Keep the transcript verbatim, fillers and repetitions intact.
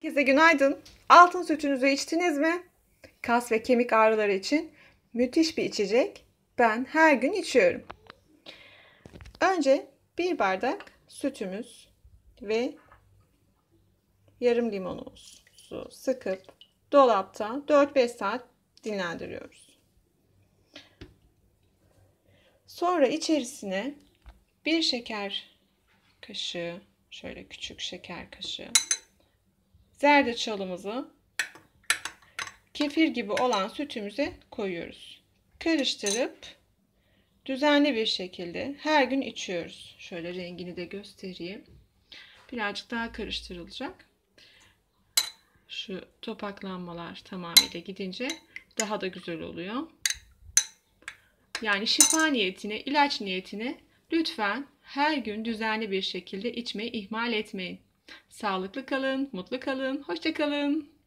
Herkese günaydın. Altın sütünüzü içtiniz mi? Kas ve kemik ağrıları için müthiş bir içecek. Ben her gün içiyorum. Önce bir bardak sütümüz ve yarım limonumuzu sıkıp dolapta dört beş saat dinlendiriyoruz. Sonra içerisine bir şeker kaşığı, şöyle küçük şeker kaşığı, zerdeçalımızı kefir gibi olan sütümüze koyuyoruz. Karıştırıp düzenli bir şekilde her gün içiyoruz. Şöyle rengini de göstereyim. Birazcık daha karıştırılacak. Şu topaklanmalar tamamıyla gidince daha da güzel oluyor. Yani şifa niyetine, ilaç niyetine lütfen her gün düzenli bir şekilde içmeyi ihmal etmeyin. Sağlıklı kalın, mutlu kalın, hoşça kalın.